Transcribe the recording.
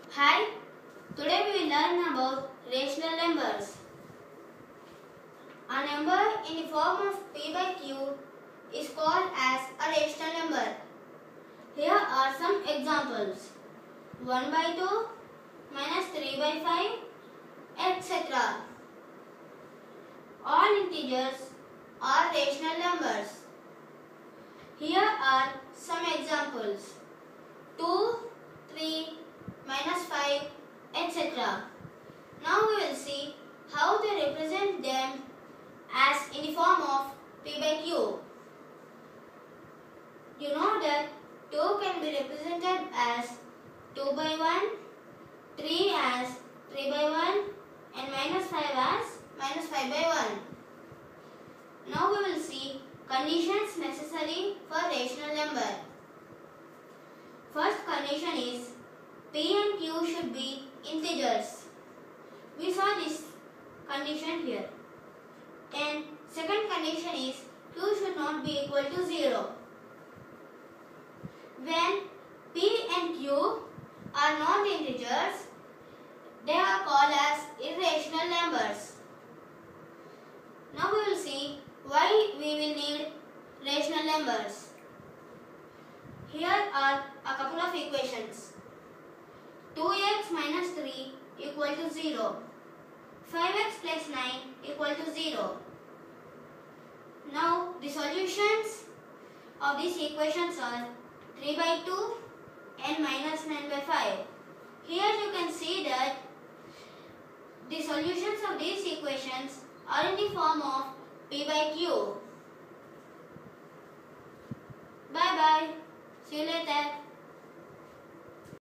Hi, today we will learn about rational numbers. A number in the form of p by q is called as a rational number. Here are some examples. 1 by 2 minus 3 by 5, etc. All integers are rational numbers. Here are some examples. 2, 3, minus 5, etc. Now we will see how to represent them as in the form of p by q. You know that 2 can be represented as 2 by 1, 3 as 3 by 1 and minus 5 as minus 5 by 1. Now we will see conditions necessary for rational number. First condition is p and q should be integers. We saw this condition here. And second condition is q should not be equal to 0. When p and q are not integers, they are called as irrational numbers. Now we will see why we will need rational numbers. Here are a couple of equations. 2x minus 3 equal to 0. 5x plus 9 equal to 0. Now the solutions of these equations are 3 by 2 and minus 9 by 5. Here you can see that the solutions of these equations are in the form of p by q. Bye bye. See you later.